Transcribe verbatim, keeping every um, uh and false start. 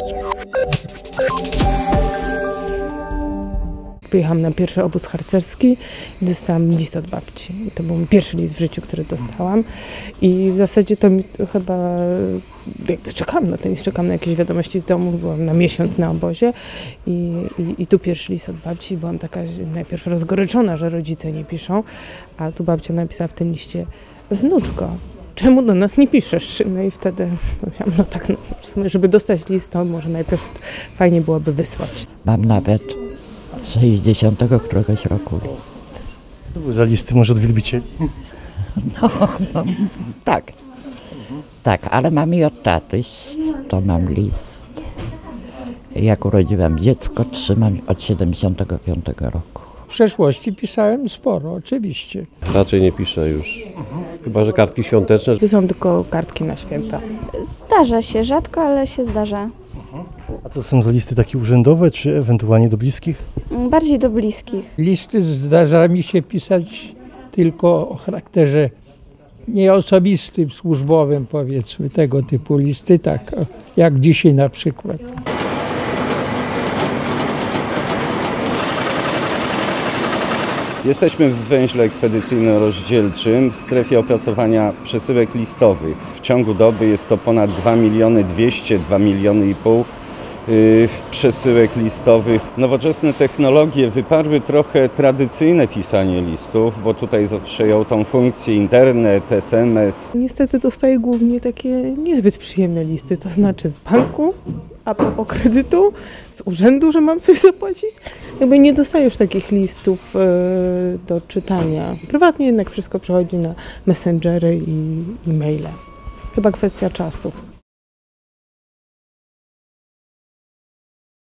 Wyjechałam na pierwszy obóz harcerski i dostałam list od babci. To był pierwszy list w życiu, który dostałam. I w zasadzie to mi chyba... Jakby czekałam na ten list, czekałam na jakieś wiadomości z domu. Byłam na miesiąc na obozie i, i, i tu pierwszy list od babci. Byłam taka najpierw rozgoryczona, że rodzice nie piszą, a tu babcia napisała w tym liście: wnuczko, czemu do nas nie piszesz? No i wtedy myślałam, no tak, no, w sumie, żeby dostać list, to może najpierw fajnie byłoby wysłać. Mam nawet z sześćdziesiątego któregoś roku list. Co to były za listy, może od wielbicieli? No, no tak, tak, ale mam i od taty, to mam list. Jak urodziłam dziecko, trzymam od siedemdziesiątego piątego roku. W przeszłości pisałem sporo, oczywiście. Raczej nie piszę już, chyba że kartki świąteczne. Wysyłam tylko kartki na święta. Zdarza się, rzadko, ale się zdarza. A to są za listy takie urzędowe, czy ewentualnie do bliskich? Bardziej do bliskich. Listy zdarza mi się pisać tylko o charakterze nieosobistym, służbowym, powiedzmy, tego typu listy, tak jak dzisiaj na przykład. Jesteśmy w węźle ekspedycyjno-rozdzielczym w strefie opracowania przesyłek listowych. W ciągu doby jest to ponad dwa miliony dwieście, dwa miliony i pół przesyłek listowych. Nowoczesne technologie wyparły trochę tradycyjne pisanie listów, bo tutaj przejął tą funkcję internet, es em es. Niestety dostaję głównie takie niezbyt przyjemne listy, to znaczy z banku, a propos kredytu, z urzędu, że mam coś zapłacić. Jakby nie dostaję już takich listów yy, do czytania. Prywatnie jednak wszystko przechodzi na messengery i e-maile. Chyba kwestia czasu.